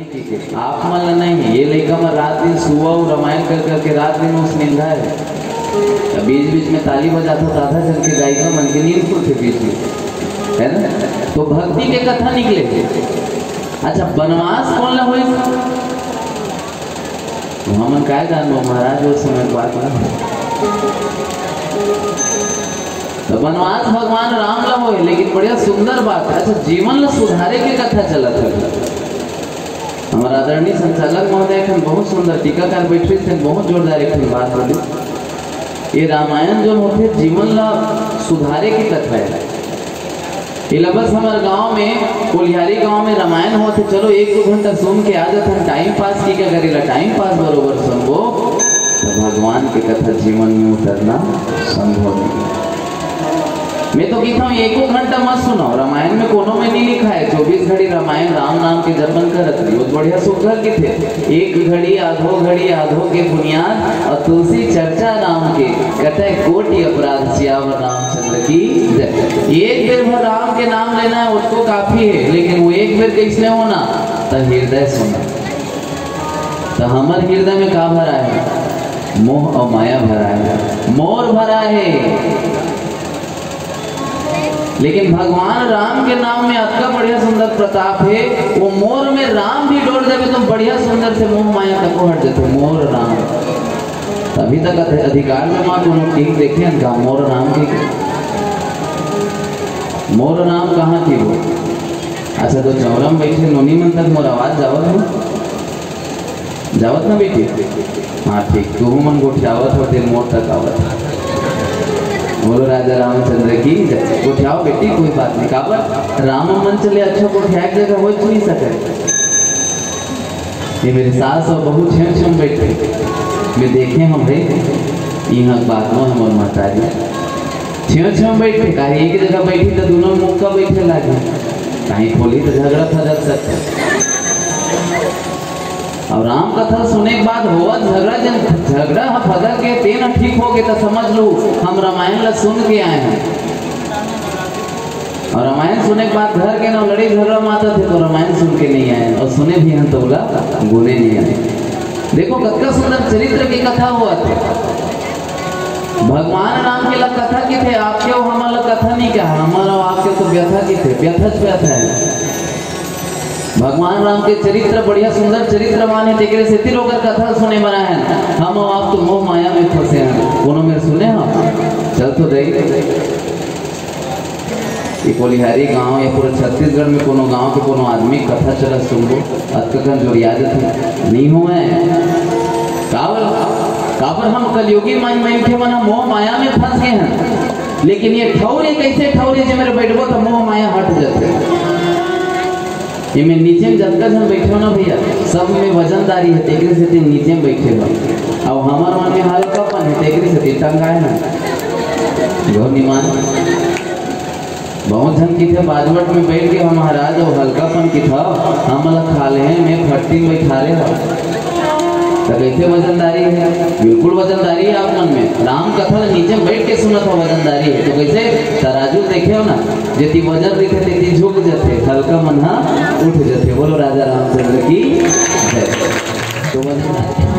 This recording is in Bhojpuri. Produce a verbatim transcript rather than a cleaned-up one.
लड़की के आप मन नहीं ये लड़का में रात दिन सुबह रामायण कर करके रात दिन उसमें है बीच बीच में ताली बजाता था आधा जन के गायिका मन के नींद खुलते बीच में है ना। तो भक्ति के कथा निकले। अच्छा बनवास कौन ला हुई हमन काय जानो महाराज उस समय बात ना तो बनवास भगवान राम ला हो लेकिन बढ़िया सुंदर बात है। अच्छा जीवन ला सुधारे के कथा चलत है। हमारा आदरणीय संचालक महोदय बहुत सुंदर टीकाकार बैठे थे बहुत जोरदार एक बात बोली ये रामायण जो होते जीवन ला सुधारे की कथा है। ये बस हमारे गांव में कोलिहारी गांव में रामायण होते चलो एक दो घंटा सुन के आ जाते टाइम पास की क्या करेगा टाइम पास बरोबर सुनबो तो भगवान की कथा जीवन में उतरना संभव नहीं। मैं तो कहता हूँ एक घंटा मत सुनाओ रामायण में कोनो में नहीं लिखा है चौबीस घड़ी रामायण राम नाम के जपन करत बहुत बढ़िया सुखर के थे एक घड़ी आधो घड़ी आधो के बुनियाद और तुलसी चर्चा राम के कथे कोटि अपराध सियावर रामचंद्र की एक बेर भर राम के नाम लेना है उसको काफी है लेकिन वो एक बेर कैसे होना तो हृदय सुना तो हमारे हृदय में का भरा है मोह और माया भरा है मोर भरा है। लेकिन भगवान राम के नाम में अतका बढ़िया सुंदर प्रताप है वो मोर में राम भी डोर देवे तो बढ़िया सुंदर से मोह माया तक हट जाते मोर राम अभी तक अधिकार में माँ दोनों ठीक देखे का मोर राम की मोर राम कहाँ थी वो। अच्छा तो चौरा में बैठे नोनी मन तक मोर आवाज जावत ना जावत ना बेटी हाँ ठीक तो मन गोठियावत होते मोर तक आवत बोलो राजा रामचंद्र की उठाओ बेटी कोई बात नहीं काबर राम मन चले अच्छा को उठा एक जगह हो नहीं सके। ये मेरे सास और बहू छेम छेम बैठे मैं देखे हम भाई यहाँ बात में हमारे माता जी छेम छेम बैठे कहीं एक जगह बैठी तो दोनों मुँह का बैठे लागे कहीं खोली तो झगड़ा फजल सकते और राम कथा सुने के बाद हुआ झगड़ा जब झगड़ा हम फजल के तेना ठीक हो गए तो समझ लो हम रामायण ला सुन के आए हैं और रामायण सुने के बाद घर के ना लड़े झगड़ा माता थे तो रामायण सुन के नहीं आए और सुने भी हैं तो बोला गुने नहीं आए। देखो कितना सुंदर चरित्र की कथा हुआ थे भगवान राम के लग कथा की थे आपके और हमारा कथा नहीं क्या हमारा आपके तो व्यथा की थे व्यथा व्यथा है। भगवान राम के चरित्र बढ़िया सुंदर चरित्र माने टेकरे से तीन होकर कथा सुने बना है हम और आप तो मोह माया में फंसे हैं कोनो मेरे सुने हम चल तो दे ये कोलिहारी गांव या पूरे छत्तीसगढ़ में कोनो गांव के कोनो आदमी कथा चला सुन लो अतकन जो याद थे नहीं हुए काबर काबर हम कलयुगी मन में थे मना मोह माया में फंस गए हैं लेकिन ये ठौरे कैसे ठौरे जो मेरे बैठबो तो मोह माया हट जाते ये मैं नीचे में जब तक हम बैठे हो ना भैया सब में वजनदारी है तेकरे से तीन नीचे में बैठे हो और हमारे मन में हल्कापन है तेकरे से तीन टंगा है ना जो निमान बहुत जन की थे बाजवट में बैठ के हम महाराज और हल्कापन की था हम अलग खा ले हैं मैं फट्टी में बैठा ले हो तो कैसे वजनदारी है बिल्कुल वजनदारी है आप मन में राम कथा नीचे बैठ के सुना था वजनदारी है तो कैसे तराजू देखे हो ना जितनी वजन दिखे तेती झुक जाते हल्का मन उठ जाते। बोलो राजा रामचंद्र की जय। तो